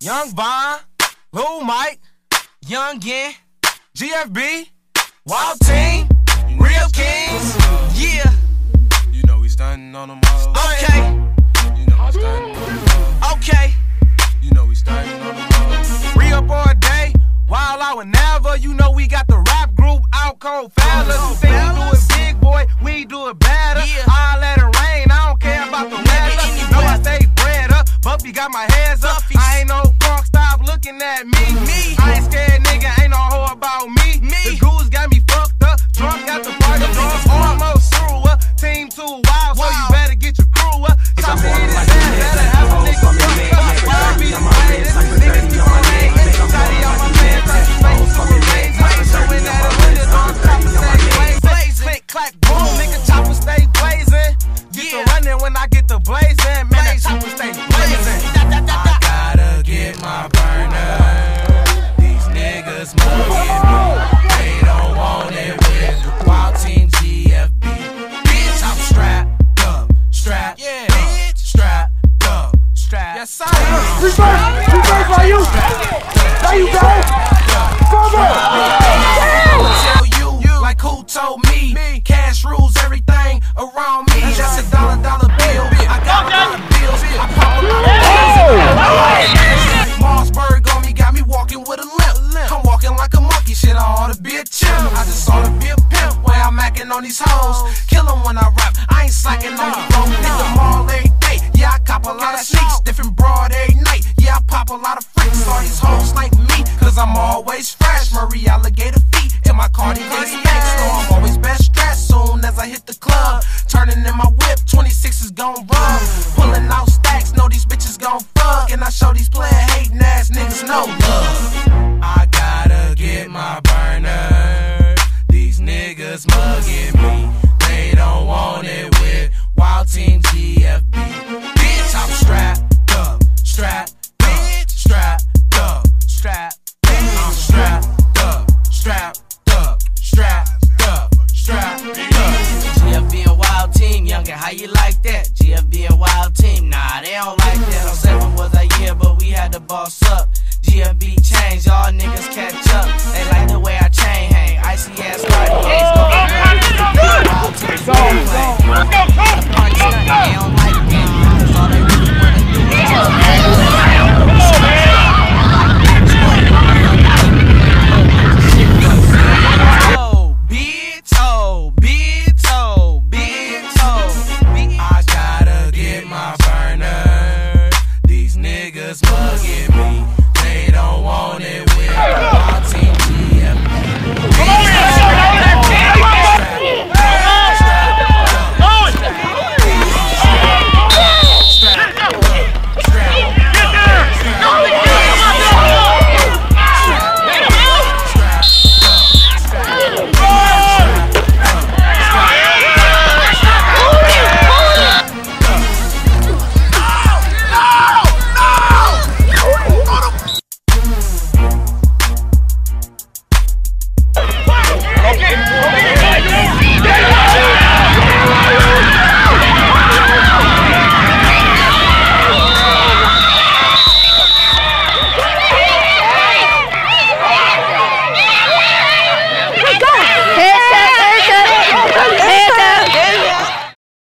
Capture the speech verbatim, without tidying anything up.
Young Vine, Lil Mike, Young Gin, G F B, Wild Team, Real Kings, yeah. You know we stuntin' on them all. Okay. You know we stuntin' on them all. Okay. You know we stuntin' on them all. Re-up all day, while I would never. You know we got the rap group out cold fellas. You think we do it big, boy, we do it better. Yeah. I let it rain, I don't care about the weather. You know I stay bread up, Buffy got my hands up. I ain't no punk, stop looking at me. me. I ain't scared, nigga, ain't no hoe about me. me. The goose got me fucked up, drunk at the party, drunk, almost through her. Team too wild, so you better get your crew up. Stop me in his ass, better have a nigga fucked up. Why be the greatest? Niggas keep on laying, shawty on my man, trying to make some remains. I ain't showing that a winner, don't stop and stay blazing. Click, clack, boom, nigga, chopper stay blazing. Get to running when I get the blazing, man, that chopper stay blazing. I gotta get my burner. These niggas mugging me. They don't want it with Wild Team G F B. Bitch, I'm strapped up, strapped Yeah. up, strapped up, strapped. Yes, sir. Reverse, reverse, are you? There you go. Tell you, like who told me, cash rules everything around me. That's a dollar dollar bill. I got a lot of bills. I pop a lot of bills. Mossberg on me, got me walking with a limp. I'm walking like a monkey, shit, I ought to be a chimp. I just ought to be a pimp, where I'm macking on these hoes. Kill 'em when I rap, I ain't slacking on you, bro. Hit them all every day, yeah, I cop a lot of sneaks. Different broad every night, yeah, I pop a lot of freaks. All these hoes like me, cause I'm always fresh. Murray alligator feet, in my Cartier spanks. So I'm always best dressed, soon as I hit the club. Turning in my whip, twenty-six is gon' run. Pulling out stacks, know these bitches gon' fuck. And I show these player hating ass niggas no love. I gotta get my